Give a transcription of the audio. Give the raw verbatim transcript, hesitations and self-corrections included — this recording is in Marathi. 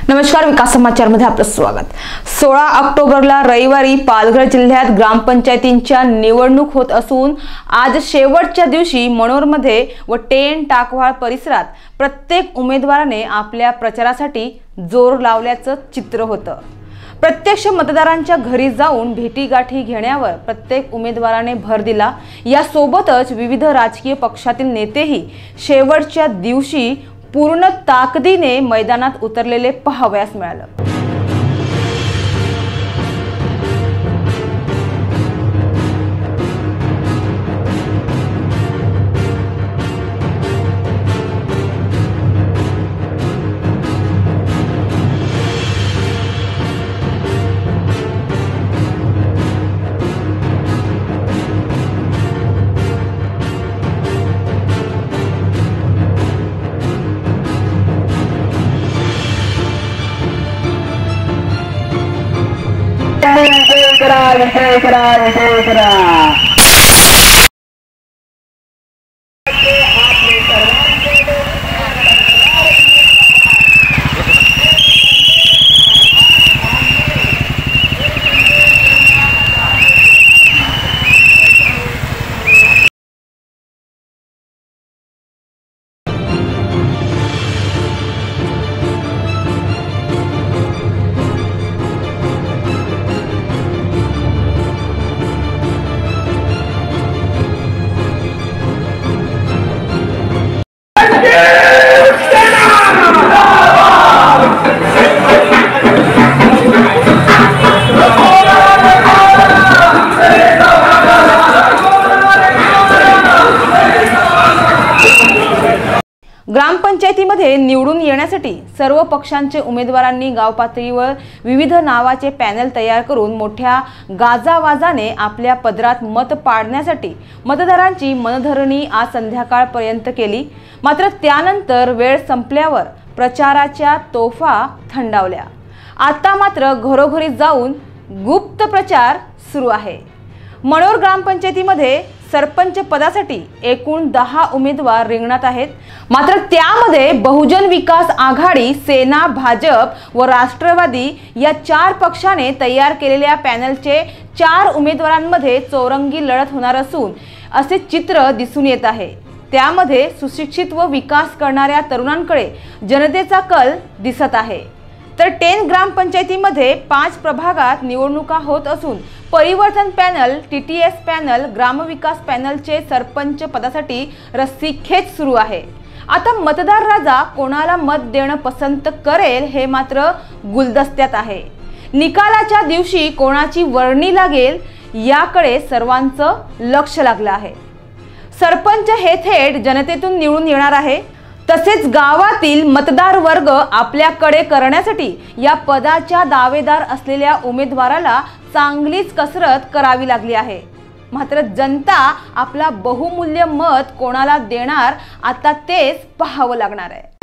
नमस्कार, विकास समाचार मध्ये आपलं स्वागत। सोळा ऑक्टोबरला रविवारी पालघर जिल्ह्यात ग्रामपंचायतींच्या निवडणूक होत असून आज शेवटच्या दिवशी मनोरमध्ये व टेन टाकवाळ परिसरात प्रत्येक उमेदवाराने आपल्या प्रचारासाठी जोर लावल्याचं चित्र होतं। प्रत्यक्ष मतदारांच्या घरी जाऊन भेटीगाठी घेण्यावर प्रत्येक उमेदवाराने भर दिला। यासोबतच विविध राजकीय पक्षातील नेतेही शेवटच्या दिवशी पूर्ण ताकदीने मैदानात उतरलेले पाहावयास मिळाले। विजय करा विजय करा विजय करा। ग्रामपंचायतीमध्ये निवडून येण्यासाठी सर्व पक्षांचे उमेदवारांनी गाव पातळीवर विविध नावाचे पॅनल तयार करून मोठ्या गाजावाजाने आपल्या पदरात मत पाडण्यासाठी मतदारांची मनधरणी आज संध्याकाळपर्यंत केली। मात्र त्यानंतर वेळ संपल्यावर प्रचाराच्या तोफा थंडावल्या। आता मात्र घरोघरी जाऊन गुप्त प्रचार सुरू आहे। मनोर ग्रामपंचायतीमध्ये सरपंच पदासाठी एकूण दहा उमेदवार रिंगणात आहेत। मात्र त्यामध्ये बहुजन विकास आघाडी, सेना, भाजप व राष्ट्रवादी या चार पक्षाने तयार केलेल्या पॅनलचे चार उमेदवारांमध्ये चौरंगी लढत होणार असून असे चित्र दिसून येत आहे। त्यामध्ये सुशिक्षित व विकास करणाऱ्या तरुणांकडे जनतेचा कल दिसत आहे। तर टेन ग्रामपंचायतीमध्ये पाच प्रभागात निवडणुका होत असून परिवर्तन पॅनल, टीटीएस पॅनल, ग्रामविकास पॅनलचे सरपंच पदासाठी रस्सीखेच सुरू आहे। आता मतदार राजा कोणाला मत देणं पसंत करेल हे मात्र गुलदस्त्यात आहे। निकालाच्या दिवशी कोणाची वर्णी लागेल याकडे सर्वांचं लक्ष लागलं आहे। सरपंच हे थेट जनतेतून निवडून येणार आहे। तसेच गावातील मतदार वर्ग आपल्याकडे करण्यासाठी या पदाच्या दावेदार असलेल्या उमेदवाराला चांगलीच कसरत करावी लागली आहे। मात्र जनता आपला बहुमूल्य मत कोणाला देणार आता तेच पाहावं लागणार आहे।